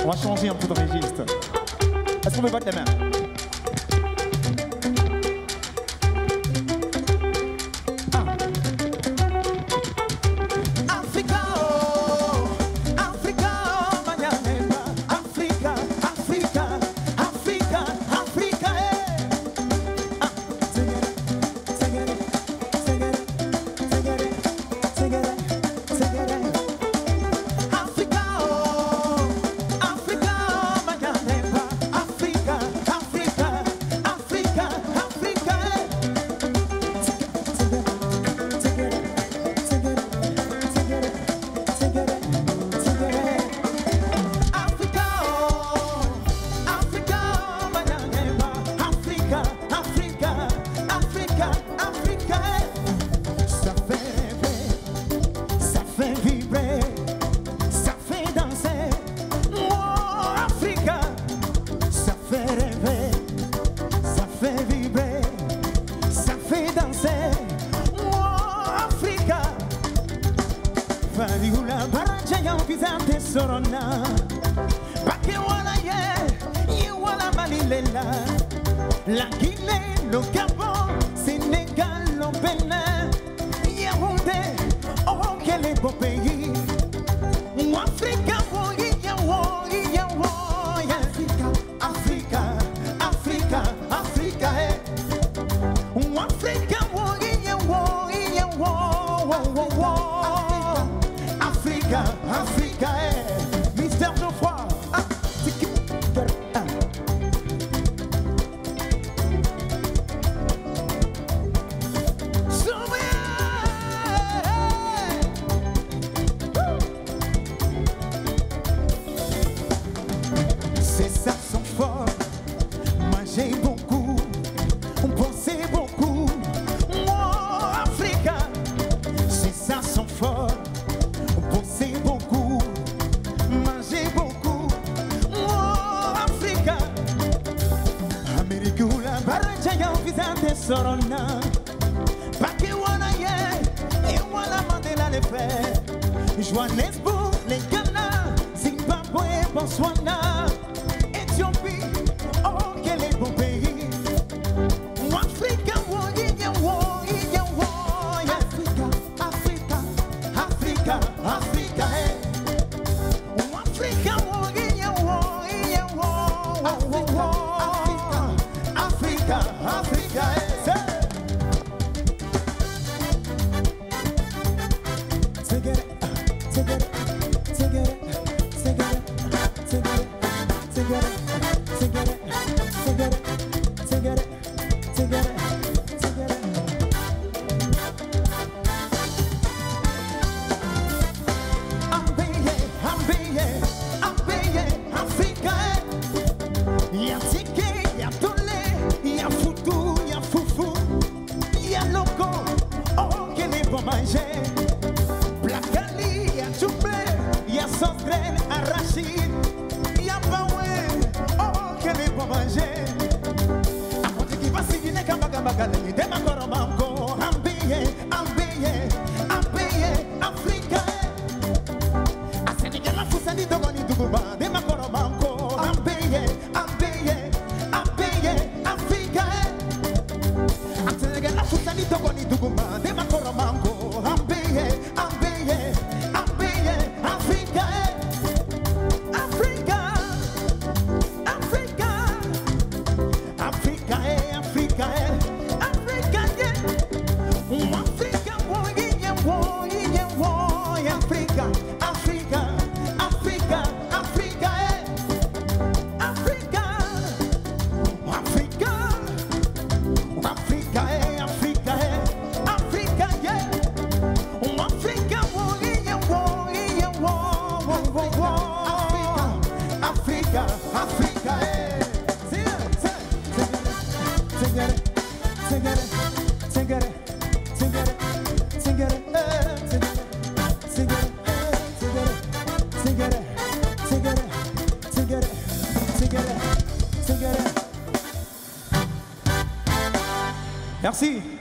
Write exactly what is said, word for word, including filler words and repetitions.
On va changer un peu de registre. Est-ce qu'on peut battre les mains? Sorona, Bake wala ye, ye wala Malilela, la Guinée, le Gabon, Sénégal, le Bénin, Yaoundé, oh quel est beau pays. Africa, oh yeah, oh yeah, oh yeah, Africa, Africa, Africa, eh. Africa, oh yeah, oh yeah, oh oh oh, Africa, Africa, eh. J'ai beaucoup, pensé beaucoup, oh Africa, c'est ça son fort, pensé beaucoup, manger beaucoup, oh Africa, Amérique ou la barraja ya visante sorona, Bake wana ye, et wala Mandela le fait, Johannesburg, les Ghana, Zimbabwe, Botswana, Éthiopie. Bon pays, Africa, oh yeah, oh yeah, oh yeah, Africa, Africa, Africa, Africa, hey, Africa, oh yeah, oh yeah, oh oh oh, Africa, Africa, hey. Take it, take it, take it, take it, take it, take it, take it. Together, together, together, together. I'm being, I'm being, I'm being Africa. Y'a ticket, y'a dolé, y'a foutou, y'a foufou, y'a loco, oh qu'elle est bon manger. Blacali, y'a doublé, y'a sauce graine arachide, y'a baoué, oh qu'elle est bon manger. Bagalani, dem agora mango, ambiye, ambiye, ambiye, Africa. Asenigala fusani dogoni duguba, dem agora mango, ambiye, ambiye, ambiye, Africa. Asenigala fusani dogoni duguba, dem agora mango, ambiye, ambiye, ambiye, Africa. Africa, Africa, Africa, Africa. Merci.